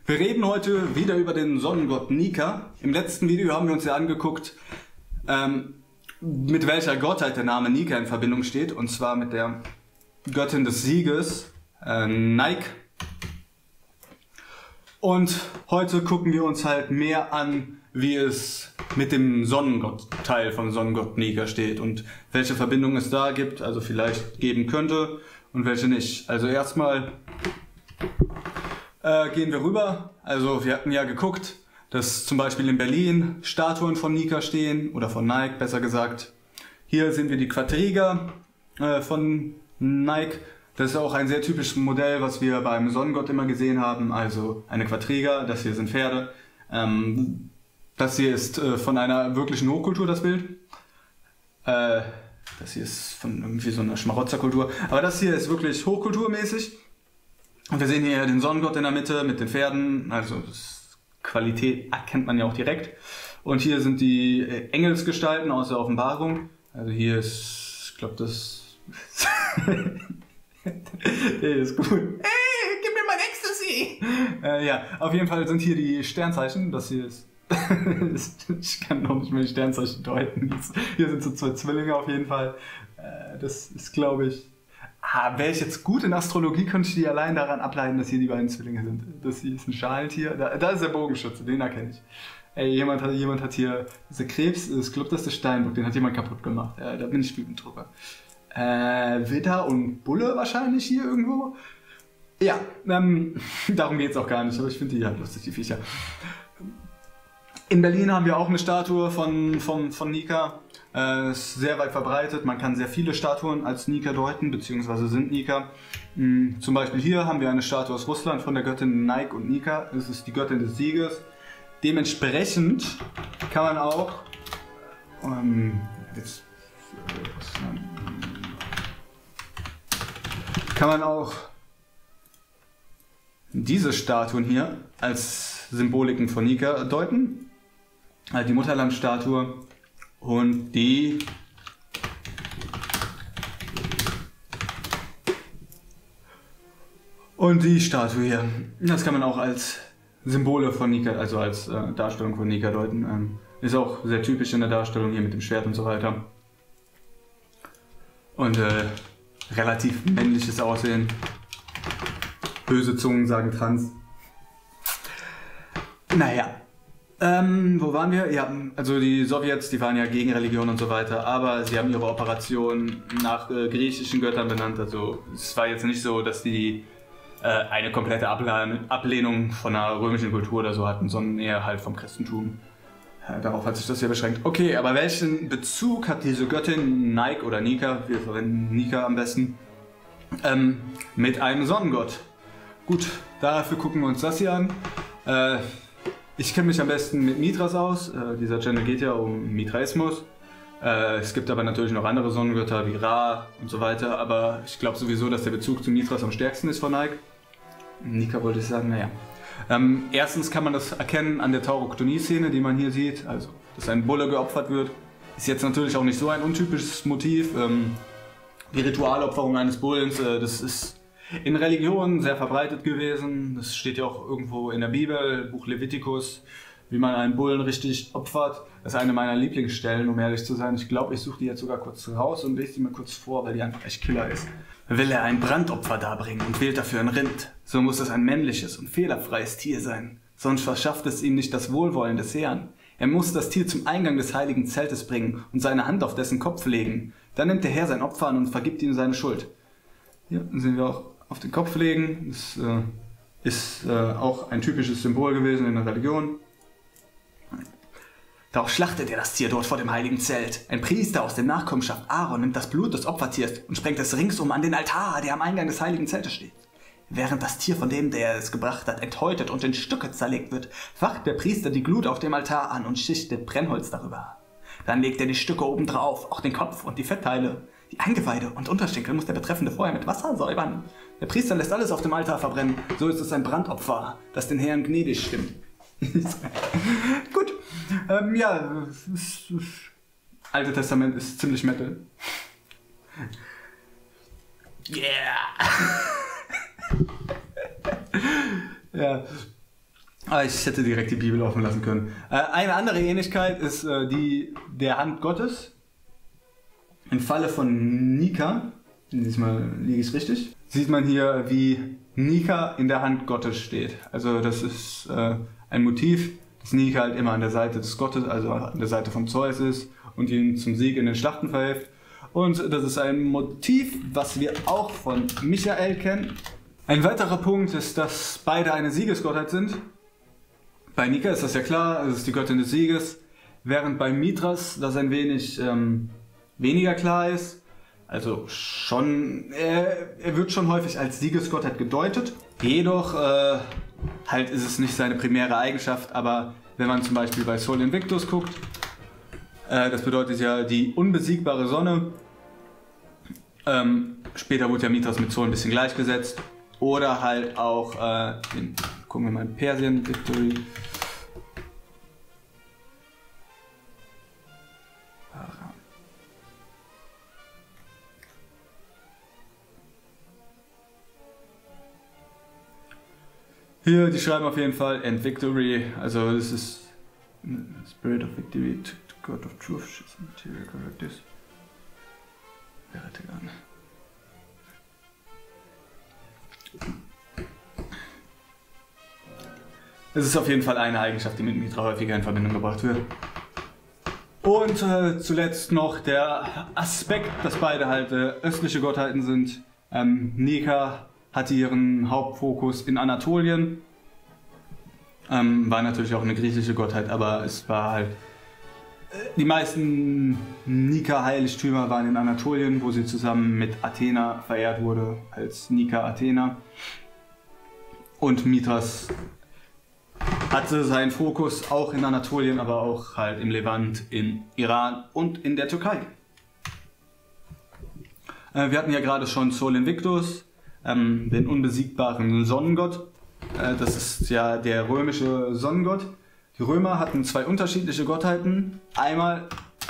Wir reden heute wieder über den Sonnengott Nika. Im letzten Video haben wir uns ja angeguckt, mit welcher Gottheit der Name Nika in Verbindung steht. Und zwar mit der Göttin des Sieges, Nike. Und heute gucken wir uns halt mehr an, wie es mit dem Sonnengott-Teil vom Sonnengott Nika steht und welche Verbindung es da gibt, also vielleicht geben könnte und welche nicht. Also erstmal gehen wir rüber. Also wir hatten ja geguckt, dass zum Beispiel in Berlin Statuen von Nika stehen, oder von Nike besser gesagt. Hier sehen wir die Quadriga von Nike. Das ist auch ein sehr typisches Modell, was wir beim Sonnengott immer gesehen haben. Also eine Quadriga, das hier sind Pferde. Das hier ist von einer wirklichen Hochkultur, das Bild. Das hier ist von irgendwie so einer Schmarotzerkultur. Aber das hier ist wirklich hochkulturmäßig. Und wir sehen hier den Sonnengott in der Mitte mit den Pferden. Also das Qualität erkennt man ja auch direkt. Und hier sind die Engelsgestalten aus der Offenbarung. Also hier ist, ich glaube das... Der ist gut. Hey, gib mir mein Ecstasy! Ja, auf jeden Fall sind hier die Sternzeichen. Das hier ist... ich kann noch nicht mehr die Sternzeichen deuten. Hier sind so zwei Zwillinge auf jeden Fall. Das ist, glaube ich... wäre ich jetzt gut in Astrologie, könnte ich die allein daran ableiten, dass hier die beiden Zwillinge sind. Das hier ist ein Schalentier. Da ist der Bogenschütze, den erkenne ich. Ey, jemand hat hier... Dieser Krebs, ich glaube, das ist der Steinbock, den hat jemand kaputt gemacht. Da bin ich wütend drüber. Widder und Bulle wahrscheinlich hier irgendwo. Ja, darum geht es auch gar nicht, aber ich finde die halt lustig, die Viecher. In Berlin haben wir auch eine Statue von Nika. Ist sehr weit verbreitet, man kann sehr viele Statuen als Nika deuten, beziehungsweise sind Nika. Zum Beispiel hier haben wir eine Statue aus Russland von der Göttin Nike und Nika. Das ist die Göttin des Sieges. Dementsprechend kann man auch diese Statuen hier als Symboliken von Nika deuten. Die Mutterlandstatue und die Statue hier. Das kann man auch als Symbole von Nika, also als Darstellung von Nika deuten. Ist auch sehr typisch in der Darstellung hier mit dem Schwert und so weiter. Und relativ männliches Aussehen. Böse Zungen sagen trans. Naja. Wo waren wir? Ja, also die Sowjets, die waren ja gegen Religion und so weiter, aber sie haben ihre Operationen nach griechischen Göttern benannt. Also es war jetzt nicht so, dass die eine komplette Ablehnung von einer römischen Kultur oder so hatten, sondern eher halt vom Christentum. Darauf hat sich das ja beschränkt. Okay, aber welchen Bezug hat diese Göttin Nike oder Nika, wir verwenden Nika am besten, mit einem Sonnengott? Gut, dafür gucken wir uns das hier an. Ich kenne mich am besten mit Mithras aus. Dieser Channel geht ja um Mithraismus. Es gibt aber natürlich noch andere Sonnengötter wie Ra und so weiter. Aber ich glaube sowieso, dass der Bezug zu Mithras am stärksten ist von Nike. Nika wollte ich sagen, naja. Erstens kann man das erkennen an der Tauroktonie-Szene, die man hier sieht. Also, dass ein Bulle geopfert wird. Ist jetzt natürlich auch nicht so ein untypisches Motiv. Die Ritualopferung eines Bullens, das ist in Religionen sehr verbreitet gewesen. Das steht ja auch irgendwo in der Bibel, Buch Levitikus, wie man einen Bullen richtig opfert. Das ist eine meiner Lieblingsstellen, um ehrlich zu sein. Ich glaube, ich suche die jetzt sogar kurz raus und lese die mal kurz vor, weil die einfach echt Killer ist. Will er ein Brandopfer darbringen und wählt dafür ein Rind, so muss es ein männliches und fehlerfreies Tier sein. Sonst verschafft es ihm nicht das Wohlwollen des Herrn. Er muss das Tier zum Eingang des heiligen Zeltes bringen und seine Hand auf dessen Kopf legen. Dann nimmt der Herr sein Opfer an und vergibt ihm seine Schuld. Hier sehen wir auch auf den Kopf legen. Das ist auch ein typisches Symbol gewesen in der Religion. Darauf schlachtet er das Tier dort vor dem heiligen Zelt. Ein Priester aus der Nachkommenschaft Aaron nimmt das Blut des Opfertiers und sprengt es ringsum an den Altar, der am Eingang des heiligen Zeltes steht. Während das Tier von dem, der es gebracht hat, enthäutet und in Stücke zerlegt wird, facht der Priester die Glut auf dem Altar an und schichtet Brennholz darüber. Dann legt er die Stücke oben drauf, auch den Kopf und die Fettteile. Die Eingeweide und Unterschenkel muss der Betreffende vorher mit Wasser säubern. Der Priester lässt alles auf dem Altar verbrennen. So ist es ein Brandopfer, das den Herrn gnädig stimmt. Gut. Ja, das Alte Testament ist ziemlich Metal. Yeah! Ja. Aber ich hätte direkt die Bibel offen lassen können. Eine andere Ähnlichkeit ist die der Hand Gottes. Im Falle von Nika, diesmal liege ich richtig, sieht man hier, wie Nika in der Hand Gottes steht. Also das ist ein Motiv, dass Nika halt immer an der Seite des Gottes, also an der Seite von Zeus ist und ihn zum Sieg in den Schlachten verhilft. Und das ist ein Motiv, was wir auch von Michael kennen. Ein weiterer Punkt ist, dass beide eine Siegesgottheit sind. Bei Nika ist das ja klar, es ist die Göttin des Sieges, während bei Mithras das ein wenig weniger klar ist. Also schon, er wird schon häufig als Siegesgottheit gedeutet, jedoch halt ist es nicht seine primäre Eigenschaft, aber wenn man zum Beispiel bei Sol Invictus guckt, das bedeutet ja die unbesiegbare Sonne, später wurde ja Mithras mit Sol ein bisschen gleichgesetzt, oder halt auch, gucken wir mal in Persien, Victory. Hier, die schreiben auf jeden Fall and Victory, also das ist Spirit of Victory, God of Truth, Material Characters. Es ist auf jeden Fall eine Eigenschaft, die mit Mithra häufiger in Verbindung gebracht wird. Und zuletzt noch der Aspekt, dass beide halt östliche Gottheiten sind. Nika hatte ihren Hauptfokus in Anatolien. War natürlich auch eine griechische Gottheit, aber es war halt... Die meisten Nika-Heiligtümer waren in Anatolien, wo sie zusammen mit Athena verehrt wurde, als Nika Athena. Und Mithras hatte seinen Fokus auch in Anatolien, aber auch halt im Levant, in Iran und in der Türkei. Wir hatten ja gerade schon Sol Invictus, den unbesiegbaren Sonnengott. Das ist ja der römische Sonnengott. Die Römer hatten zwei unterschiedliche Gottheiten. Einmal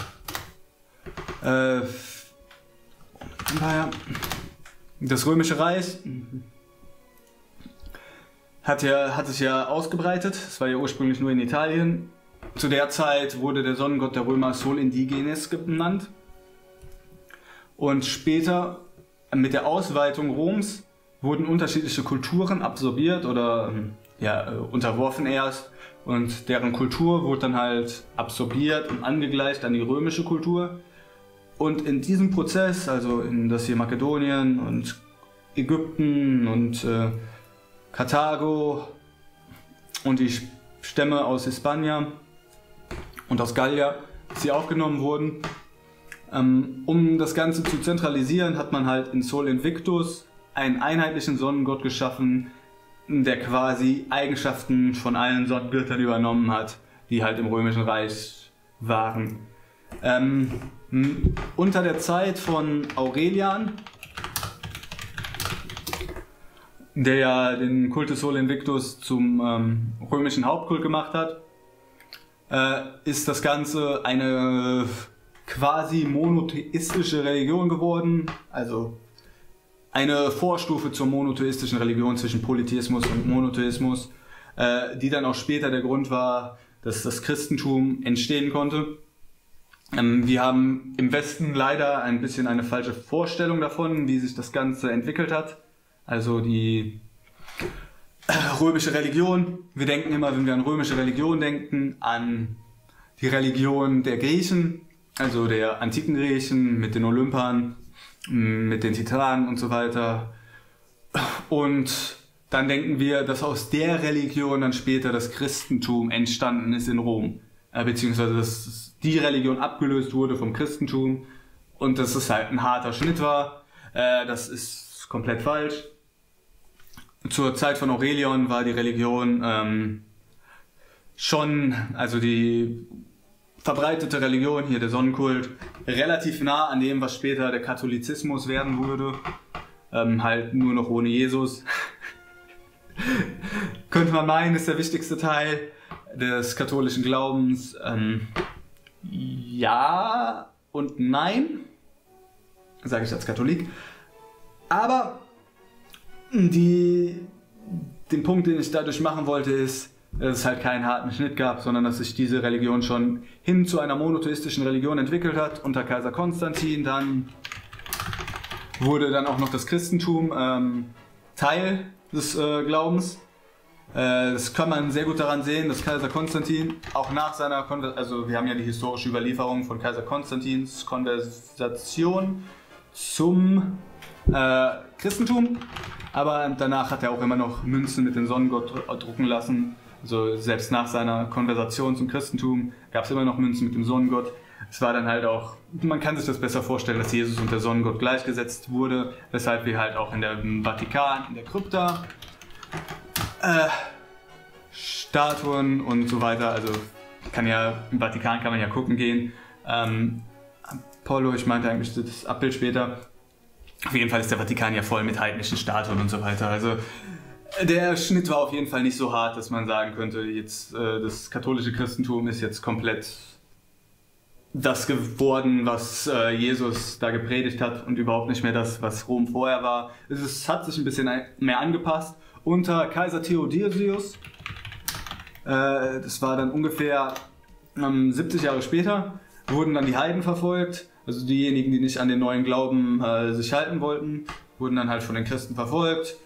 das Römische Reich hat sich ja ausgebreitet. Es war ja ursprünglich nur in Italien. Zu der Zeit wurde der Sonnengott der Römer Sol Indigenes genannt. Und später, mit der Ausweitung Roms, wurden unterschiedliche Kulturen absorbiert oder unterworfen erst. Und deren Kultur wurde dann halt absorbiert und angegleicht an die römische Kultur. Und in diesem Prozess, also in das hier Makedonien und Ägypten und Karthago und die Stämme aus Hispania und aus Gallia, die aufgenommen wurden. Um das Ganze zu zentralisieren, hat man halt in Sol Invictus einen einheitlichen Sonnengott geschaffen, der quasi Eigenschaften von allen Sonnengöttern übernommen hat, die halt im Römischen Reich waren. Unter der Zeit von Aurelian, der ja den Cultus Sol Invictus zum römischen Hauptkult gemacht hat, ist das Ganze eine quasi monotheistische Religion geworden, also eine Vorstufe zur monotheistischen Religion zwischen Polytheismus und Monotheismus, die dann auch später der Grund war, dass das Christentum entstehen konnte. Wir haben im Westen leider ein bisschen eine falsche Vorstellung davon, wie sich das Ganze entwickelt hat. Also die römische Religion. Wir denken immer, wenn wir an römische Religion denken, an die Religion der Griechen, also der antiken Griechen mit den Olympern, mit den Titanen und so weiter. Und dann denken wir, dass aus der Religion dann später das Christentum entstanden ist in Rom. Beziehungsweise dass die Religion abgelöst wurde vom Christentum und dass es halt ein harter Schnitt war. Das ist komplett falsch. Zur Zeit von Aurelian war die Religion schon, also die verbreitete Religion, hier der Sonnenkult, relativ nah an dem, was später der Katholizismus werden würde. Halt nur noch ohne Jesus. Könnte man meinen, ist der wichtigste Teil des katholischen Glaubens. Ja und nein, sage ich als Katholik. Aber den Punkt, den ich dadurch machen wollte, ist, dass es halt keinen harten Schnitt gab, sondern dass sich diese Religion schon hin zu einer monotheistischen Religion entwickelt hat. Unter Kaiser Konstantin dann wurde dann auch noch das Christentum Teil des Glaubens. Das kann man sehr gut daran sehen, dass Kaiser Konstantin auch nach seiner also wir haben ja die historische Überlieferung von Kaiser Konstantins Konversation zum Christentum, aber danach hat er auch immer noch Münzen mit dem Sonnengott drucken lassen. Also selbst nach seiner Konversation zum Christentum gab es immer noch Münzen mit dem Sonnengott. Es war dann halt auch, man kann sich das besser vorstellen, dass Jesus und der Sonnengott gleichgesetzt wurde, weshalb wir halt auch im Vatikan, in der Krypta, Statuen und so weiter, also im Vatikan kann man ja gucken gehen. Apollo, ich meinte eigentlich das Abbild später. Auf jeden Fall ist der Vatikan ja voll mit heidnischen Statuen und so weiter. Also der Schnitt war auf jeden Fall nicht so hart, dass man sagen könnte, jetzt das katholische Christentum ist jetzt komplett das geworden, was Jesus da gepredigt hat und überhaupt nicht mehr das, was Rom vorher war. Es hat sich ein bisschen mehr angepasst. Unter Kaiser Theodosius, das war dann ungefähr 70 Jahre später, wurden dann die Heiden verfolgt. Also diejenigen, die nicht an den neuen Glauben sich halten wollten, wurden dann halt von den Christen verfolgt.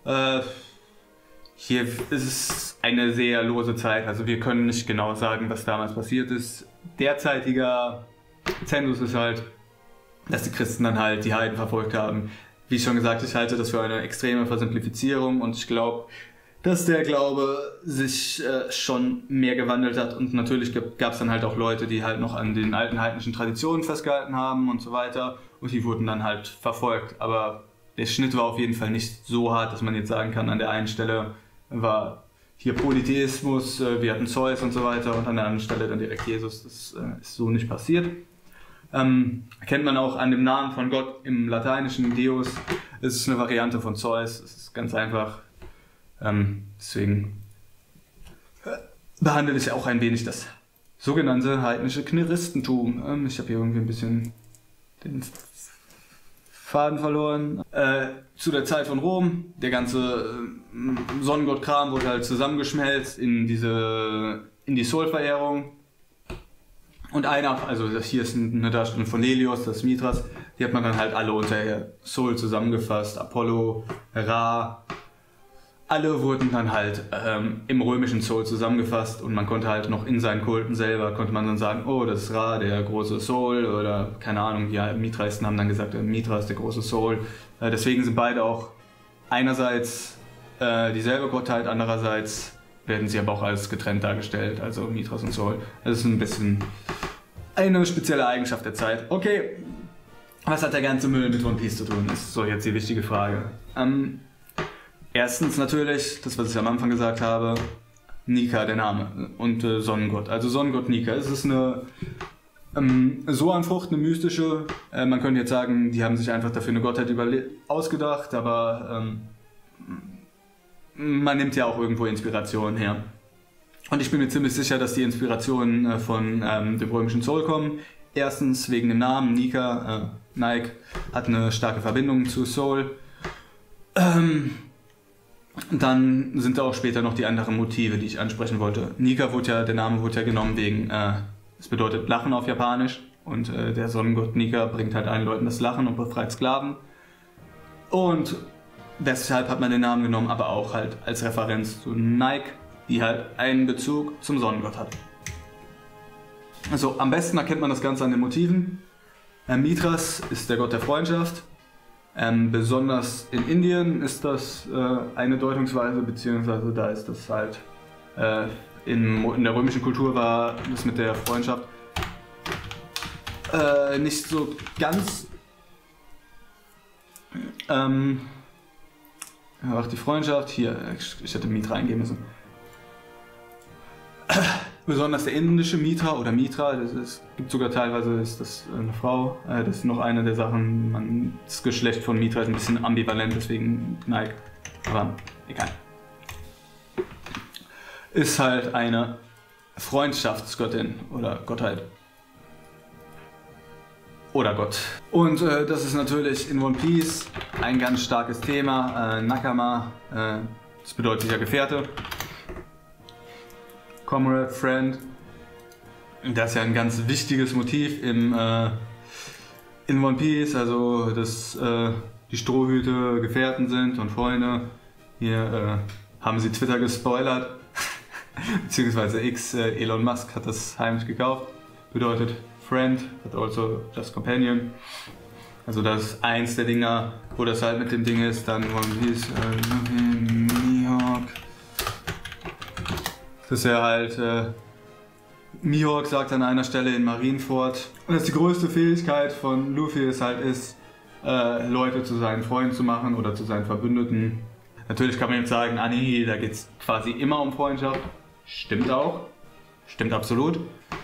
Hier ist es eine sehr lose Zeit, also wir können nicht genau sagen, was damals passiert ist. Derzeitiger Zensus ist halt, dass die Christen dann halt die Heiden verfolgt haben. Wie schon gesagt, ich halte das für eine extreme Versimplifizierung und ich glaube, dass der Glaube sich schon mehr gewandelt hat und natürlich gab es dann halt auch Leute, die halt noch an den alten heidnischen Traditionen festgehalten haben und so weiter und die wurden dann halt verfolgt. Aber der Schnitt war auf jeden Fall nicht so hart, dass man jetzt sagen kann, an der einen Stelle war hier Polytheismus, wir hatten Zeus und so weiter und an der anderen Stelle dann direkt Jesus. Das ist so nicht passiert. Erkennt man auch an dem Namen von Gott im lateinischen Deus. Es ist eine Variante von Zeus, es ist ganz einfach. Deswegen behandle ich auch ein wenig das sogenannte heidnische Kniristentum. Ich habe hier irgendwie ein bisschen den Faden verloren. Zu der Zeit von Rom, der ganze Sonnengott-Kram wurde halt zusammengeschmelzt in die Sol-Verehrung. Und also hier ist eine Darstellung von Helios, das ist Mithras, die hat man dann halt alle unter Sol zusammengefasst. Apollo, Ra, alle wurden dann halt im römischen Sol zusammengefasst und man konnte halt noch in seinen Kulten selber, konnte man dann sagen, oh, das ist Ra, der große Sol oder keine Ahnung, die Mithraisten haben dann gesagt, Mithra ist der große Sol. Deswegen sind beide auch einerseits dieselbe Gottheit, andererseits werden sie aber auch als getrennt dargestellt, also Mithras und Sol. Das ist ein bisschen eine spezielle Eigenschaft der Zeit. Okay, was hat der ganze Müll mit One Piece zu tun? Das ist so jetzt die wichtige Frage. Erstens natürlich, das was ich am Anfang gesagt habe, Nika, der Name, und Sonnengott. Also Sonnengott Nika. Es ist eine Soanfrucht, eine mystische. Man könnte jetzt sagen, die haben sich einfach dafür eine Gottheit ausgedacht, aber man nimmt ja auch irgendwo Inspiration her. Und ich bin mir ziemlich sicher, dass die Inspirationen von dem römischen Sol kommen. Erstens wegen dem Namen Nika, Nike, hat eine starke Verbindung zu Sol. Dann sind da auch später noch die anderen Motive, die ich ansprechen wollte. Nika der Name wurde ja genommen wegen, es bedeutet Lachen auf Japanisch. Und der Sonnengott Nika bringt halt allen Leuten das Lachen und befreit Sklaven. Und deshalb hat man den Namen genommen, aber auch halt als Referenz zu Nike, die halt einen Bezug zum Sonnengott hat. Also am besten erkennt man das Ganze an den Motiven. Mithras ist der Gott der Freundschaft. Besonders in Indien ist das eine Deutungsweise, beziehungsweise da ist das halt in der römischen Kultur war das mit der Freundschaft nicht so ganz. Ach, die Freundschaft, hier, ich hätte Mithra eingeben müssen. Besonders der indische Mithra oder Mitra, gibt sogar teilweise, ist das eine Frau, das ist noch eine der Sachen, das Geschlecht von Mithra ist ein bisschen ambivalent, deswegen Nike, aber egal. Ist halt eine Freundschaftsgöttin oder Gottheit. Oder Gott. Und das ist natürlich in One Piece ein ganz starkes Thema, Nakama, das bedeutet ja Gefährte. Comrade, Friend. Das ist ja ein ganz wichtiges Motiv in One Piece, also dass die Strohhüte Gefährten sind und Freunde. Hier haben sie Twitter gespoilert, beziehungsweise Elon Musk hat das heimlich gekauft. Bedeutet Friend, but also just Companion. Also das ist eins der Dinger, wo das halt mit dem Ding ist. Dann One Piece, Mihawk. Das ist ja halt, Mihawk sagt an einer Stelle in Marineford, dass die größte Fähigkeit von Luffy es halt ist, Leute zu seinen Freunden zu machen oder zu seinen Verbündeten. Natürlich kann man jetzt sagen, ah nee, da geht es quasi immer um Freundschaft. Stimmt auch. Stimmt absolut.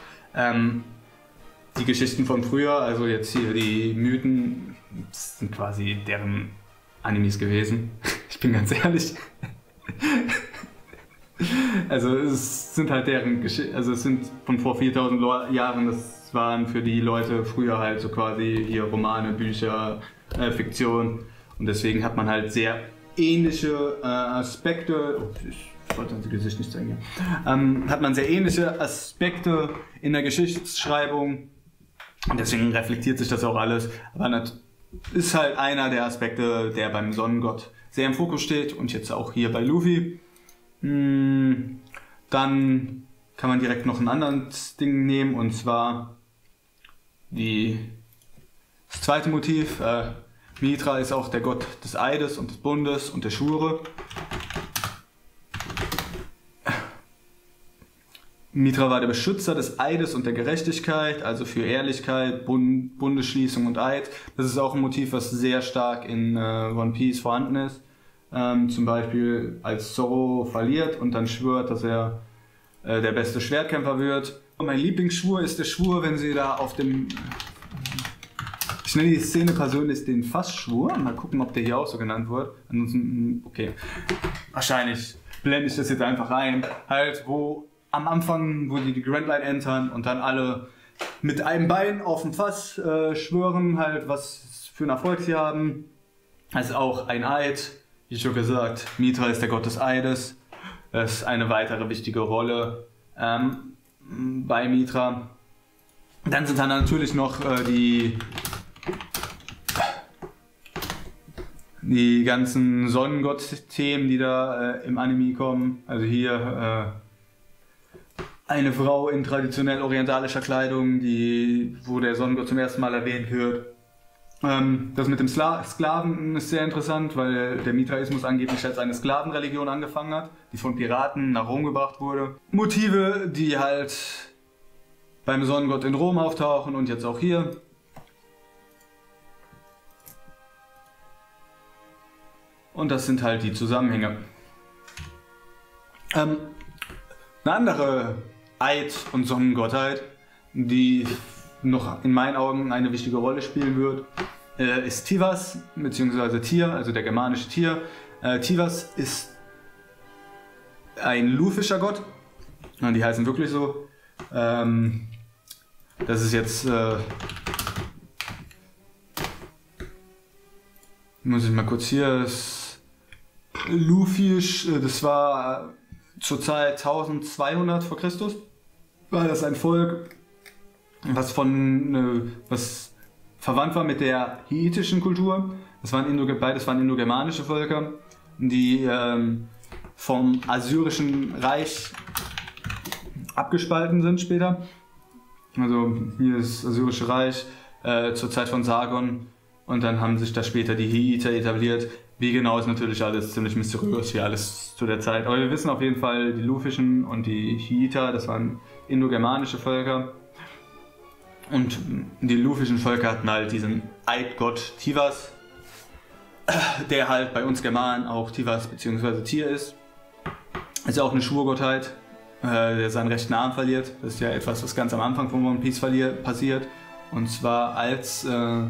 Die Geschichten von früher, also jetzt hier die Mythen, das sind quasi deren Animes gewesen. Ich bin ganz ehrlich. Also es sind halt deren Geschichten, also es sind von vor 4000 Jahren, das waren für die Leute früher halt so quasi hier Romane, Bücher, Fiktion. Und deswegen hat man halt sehr ähnliche Aspekte. Oh, ich wollte das Gesicht nicht zeigen. Hat man sehr ähnliche Aspekte in der Geschichtsschreibung. Und deswegen reflektiert sich das auch alles. Aber das ist halt einer der Aspekte, der beim Sonnengott sehr im Fokus steht. Und jetzt auch hier bei Luffy. Dann kann man direkt noch ein anderes Ding nehmen. Und zwar das zweite Motiv. Mithra ist auch der Gott des Eides und des Bundes und der Schwure. Mithra war der Beschützer des Eides und der Gerechtigkeit, also für Ehrlichkeit, Bundesschließung und Eid. Das ist auch ein Motiv, was sehr stark in One Piece vorhanden ist. Zum Beispiel als Zoro verliert und dann schwört, dass er der beste Schwertkämpfer wird. Mein Lieblingsschwur ist der Schwur, wenn sie da auf dem... Ich nenne die Szene persönlich den Fassschwur. Mal gucken, ob der hier auch so genannt wird. Ansonsten, okay. Wahrscheinlich blende ich das jetzt einfach ein. Halt, wo am Anfang, wo die Grand Line entern und dann alle mit einem Bein auf dem Fass schwören, halt, was für einen Erfolg sie haben. Also auch ein Eid, wie schon gesagt, Mithra ist der Gott des Eides. Das ist eine weitere wichtige Rolle bei Mithra. Dann sind dann natürlich noch die ganzen Sonnengott-Themen, die da im Anime kommen. Also hier eine Frau in traditionell orientalischer Kleidung, wo der Sonnengott zum ersten Mal erwähnt wird. Das mit dem Sklaven ist sehr interessant, weil der Mithraismus angeblich als eine Sklavenreligion angefangen hat, die von Piraten nach Rom gebracht wurde. Motive, die halt beim Sonnengott in Rom auftauchen und jetzt auch hier. Und das sind halt die Zusammenhänge. Eine andere Eid- und Sonnengottheit, die noch in meinen Augen eine wichtige Rolle spielen wird, ist Tivas, beziehungsweise Tyr, also der germanische Tyr. Tivas ist ein lufischer Gott, die heißen wirklich so. Das ist jetzt, muss ich mal kurz hier, Lufisch, das war zur Zeit 1200 vor Christus, war das ein Volk, was verwandt war mit der hittischen Kultur. Beides waren indogermanische Völker, die vom Assyrischen Reich abgespalten sind später. Also hier ist das Assyrische Reich zur Zeit von Sargon und dann haben sich da später die Hittiter etabliert. Wie genau ist natürlich alles ziemlich mysteriös, wie alles zu der Zeit. Aber wir wissen auf jeden Fall, die Lufischen und die Hittiter, das waren indogermanische Völker. Und die lufischen Völker hatten halt diesen Eidgott Tivas, der halt bei uns Germanen auch Tivas bzw. Tyr ist. Ist auch eine Schwurgottheit, der seinen rechten Arm verliert. Das ist ja etwas, was ganz am Anfang von One Piece passiert. Und zwar als...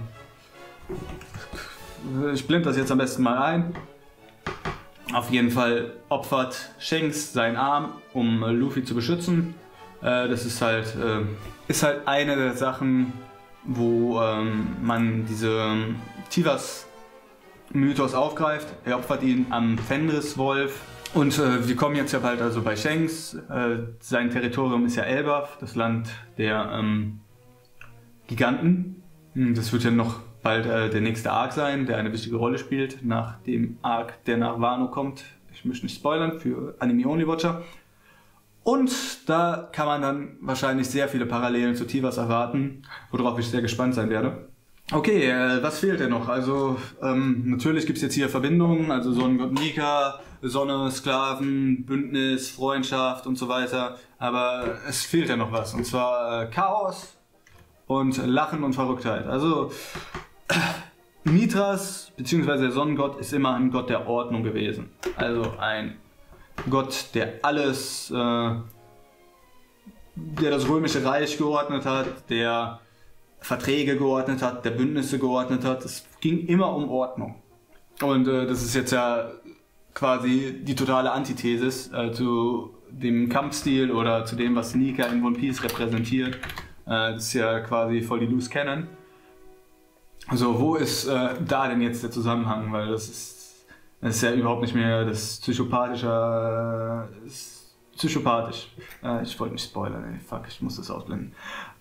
ich blende das jetzt am besten mal ein. Auf jeden Fall opfert Shanks seinen Arm, um Luffy zu beschützen. Das ist halt eine der Sachen, wo man diese Tivas-Mythos aufgreift. Er opfert ihn am Fenris-Wolf Und wir kommen jetzt ja bald also bei Shanks. Sein Territorium ist ja Elbaf, das Land der Giganten. Das wird ja noch bald der nächste Arc sein, der eine wichtige Rolle spielt, nach dem Arc, der nach Wano kommt. Ich möchte nicht spoilern für Anime-Only-Watcher. Und da kann man dann wahrscheinlich sehr viele Parallelen zu Tivas erwarten, worauf ich sehr gespannt sein werde. Okay, was fehlt denn noch? Also natürlich gibt es jetzt hier Verbindungen, also Sonnengott Nika, Sonne, Sklaven, Bündnis, Freundschaft und so weiter. Aber es fehlt ja noch was, und zwar Chaos und Lachen und Verrücktheit. Also Mithras bzw. der Sonnengott ist immer ein Gott der Ordnung gewesen. Also ein Gott, der alles, der das römische Reich geordnet hat, der Verträge geordnet hat, der Bündnisse geordnet hat. Es ging immer um Ordnung. Und das ist jetzt ja quasi die totale Antithesis zu dem Kampfstil oder zu dem, was Nika in One Piece repräsentiert. Das ist ja quasi voll die Loose Cannon. Also wo ist da denn jetzt der Zusammenhang? Weil das ist ja überhaupt nicht mehr das psychopathisch. Ich wollte nicht spoilern, ey. Fuck, ich muss das ausblenden.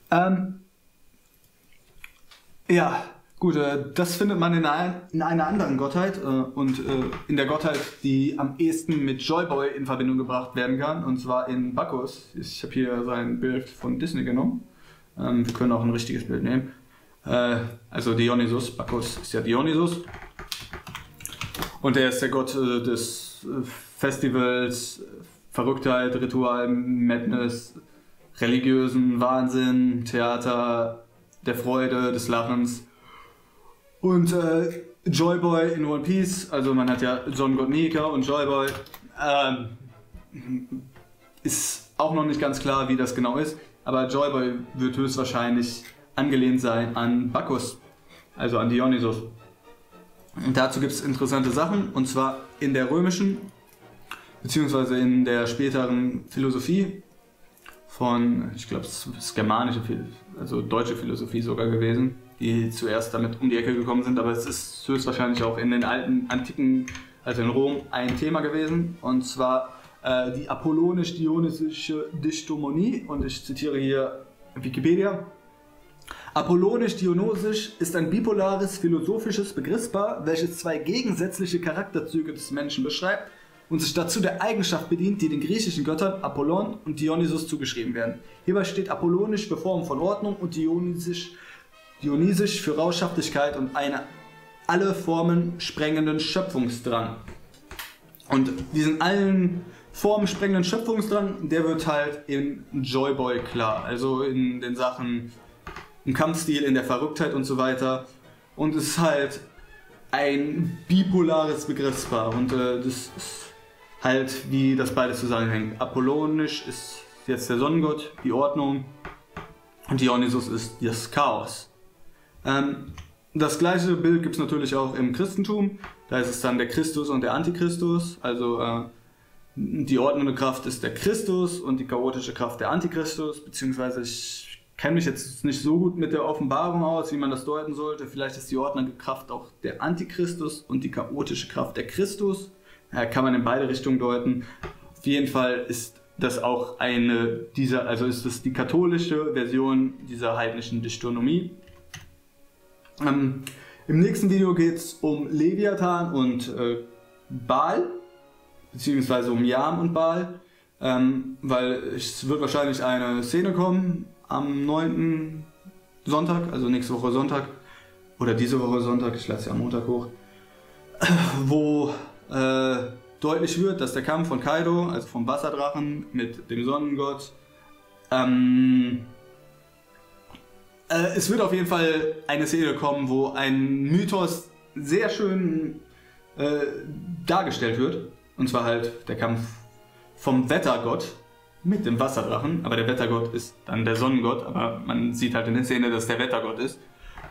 Ja, gut, das findet man in einer anderen Gottheit und in der Gottheit, die am ehesten mit Joyboy in Verbindung gebracht werden kann, und zwar in Bacchus. Ich habe hier sein Bild von Disney genommen. Wir können auch ein richtiges Bild nehmen. Also Dionysus, Bacchus ist ja Dionysus. Und er ist der Gott des Festivals, Verrücktheit, Ritual, Madness, religiösen Wahnsinn, Theater, der Freude, des Lachens. Und Joyboy in One Piece, also man hat ja Sonnengott Nika und Joyboy, ist auch noch nicht ganz klar, wie das genau ist, aber Joyboy wird höchstwahrscheinlich angelehnt sein an Bacchus, also an Dionysus. Und dazu gibt es interessante Sachen, und zwar in der römischen, beziehungsweise in der späteren Philosophie von, ich glaube, es ist germanische, also deutsche Philosophie sogar gewesen, die zuerst damit um die Ecke gekommen sind, aber es ist höchstwahrscheinlich auch in den alten, antiken, also in Rom, ein Thema gewesen, und zwar die apollonisch-dionysische Dichotomie, und ich zitiere hier Wikipedia. Apollonisch-dionysisch ist ein bipolares philosophisches Begriffspaar, welches zwei gegensätzliche Charakterzüge des Menschen beschreibt und sich dazu der Eigenschaft bedient, die den griechischen Göttern Apollon und Dionysus zugeschrieben werden. Hierbei steht apollonisch für Form von Ordnung und dionysisch für Rauschhaftigkeit und einen alle Formen sprengenden Schöpfungsdrang. Und diesen allen Formen sprengenden Schöpfungsdrang, der wird halt in Joyboy klar, also in den Sachen im Kampfstil, in der Verrücktheit und so weiter. Und es ist halt ein bipolares Begriffspaar, und das ist halt, wie das beides zusammenhängt. Apollonisch ist jetzt der Sonnengott, die Ordnung, und Dionysus ist das Chaos. Das gleiche Bild gibt es natürlich auch im Christentum. Da ist es dann der Christus und der Antichristus. Also die ordnende Kraft ist der Christus und die chaotische Kraft der Antichristus, beziehungsweise ich kenne mich jetzt nicht so gut mit der Offenbarung aus, wie man das deuten sollte. Vielleicht ist die ordnende Kraft auch der Antichristus und die chaotische Kraft der Christus. Kann man in beide Richtungen deuten. Auf jeden Fall ist das auch ist das die katholische Version dieser heidnischen Dichotomie. Im nächsten Video geht es um Leviathan und Baal, beziehungsweise um Yam und Baal, weil es wird wahrscheinlich eine Szene kommen am 9. Sonntag, also nächste Woche Sonntag, oder diese Woche Sonntag, ich lasse ja am Montag hoch, wo deutlich wird, dass der Kampf von Kaido, also vom Wasserdrachen mit dem Sonnengott, es wird auf jeden Fall eine Szene kommen, wo ein Mythos sehr schön dargestellt wird, und zwar halt der Kampf vom Wettergott mit dem Wasserdrachen, aber der Wettergott ist dann der Sonnengott, aber man sieht halt in der Szene, dass der Wettergott ist.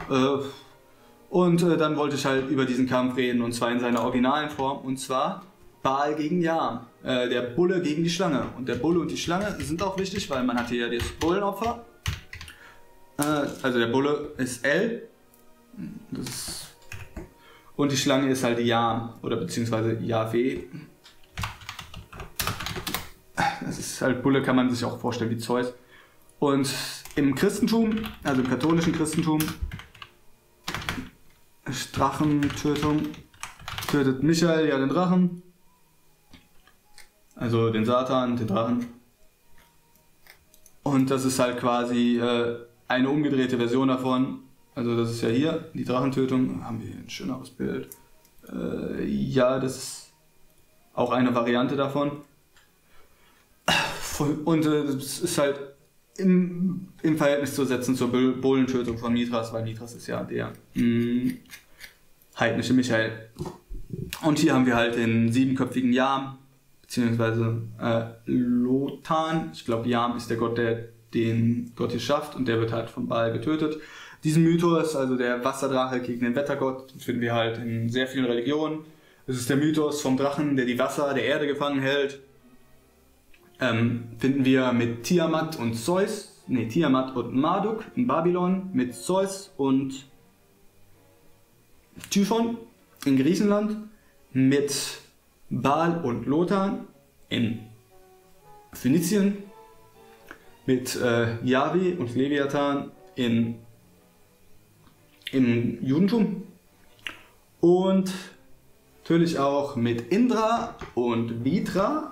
Und dann wollte ich halt über diesen Kampf reden, und zwar in seiner originalen Form, und zwar Baal gegen Yam, der Bulle gegen die Schlange. Und der Bulle und die Schlange sind auch wichtig, weil man hat hier ja das Bullenopfer. Also der Bulle ist El, und die Schlange ist halt Yam, oder beziehungsweise Yahweh. Das ist halt, Bulle kann man sich auch vorstellen wie Zeus. Und im Christentum, also im katholischen Christentum, Drachentötung, tötet Michael ja den Drachen. Also den Satan, den Drachen. Und das ist halt quasi eine umgedrehte Version davon. Also das ist ja hier, die Drachentötung. Haben wir hier ein schöneres Bild. Ja, das ist auch eine Variante davon. Und das ist halt im Verhältnis zu setzen zur Bullentötung von Mithras, weil Mithras ist ja der heidnische Michael. Und hier haben wir halt den 7-köpfigen Yam, beziehungsweise Lotan. Ich glaube, Yam ist der Gott, der den Gott hier schafft, und der wird halt von Baal getötet. Diesen Mythos, also der Wasserdrache gegen den Wettergott, finden wir halt in sehr vielen Religionen. Es ist der Mythos vom Drachen, der die Wasser der Erde gefangen hält. Finden wir mit Tiamat und Zeus, Tiamat und Marduk in Babylon, mit Zeus und Typhon in Griechenland, mit Baal und Lotan in Phönizien, mit Jahwe und Leviathan im Judentum und natürlich auch mit Indra und Vitra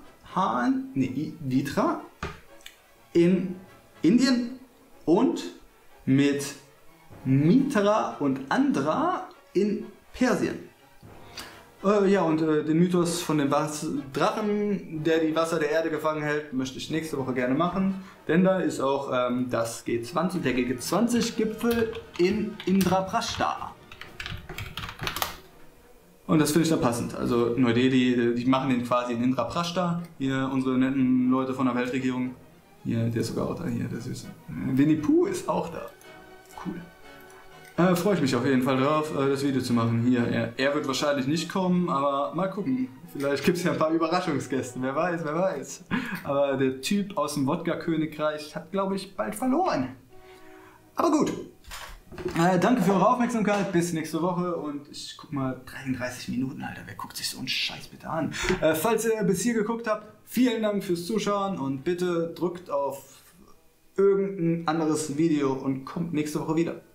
in Indien und mit Mitra und Andra in Persien. Ja, und den Mythos von dem Drachen, der die Wasser der Erde gefangen hält, möchte ich nächste Woche gerne machen. Denn da ist auch der G20-Gipfel in Indraprashta. Und das finde ich dann passend. Also Neu-Delhi, die machen den quasi in Indraprashta. Hier unsere netten Leute von der Weltregierung. Hier, der ist sogar auch da, hier, der Süße. Winnie Pooh ist auch da. Cool. Freue ich mich auf jeden Fall drauf, das Video zu machen. Hier, er wird wahrscheinlich nicht kommen, aber mal gucken. Vielleicht gibt es ja ein paar Überraschungsgäste, wer weiß, wer weiß. Aber der Typ aus dem Wodka-Königreich hat, glaube ich, bald verloren. Aber gut. Danke für eure Aufmerksamkeit, bis nächste Woche, und ich guck mal, 33 Minuten, Alter, wer guckt sich so einen Scheiß bitte an? Falls ihr bis hier geguckt habt, vielen Dank fürs Zuschauen und bitte drückt auf irgendein anderes Video und kommt nächste Woche wieder.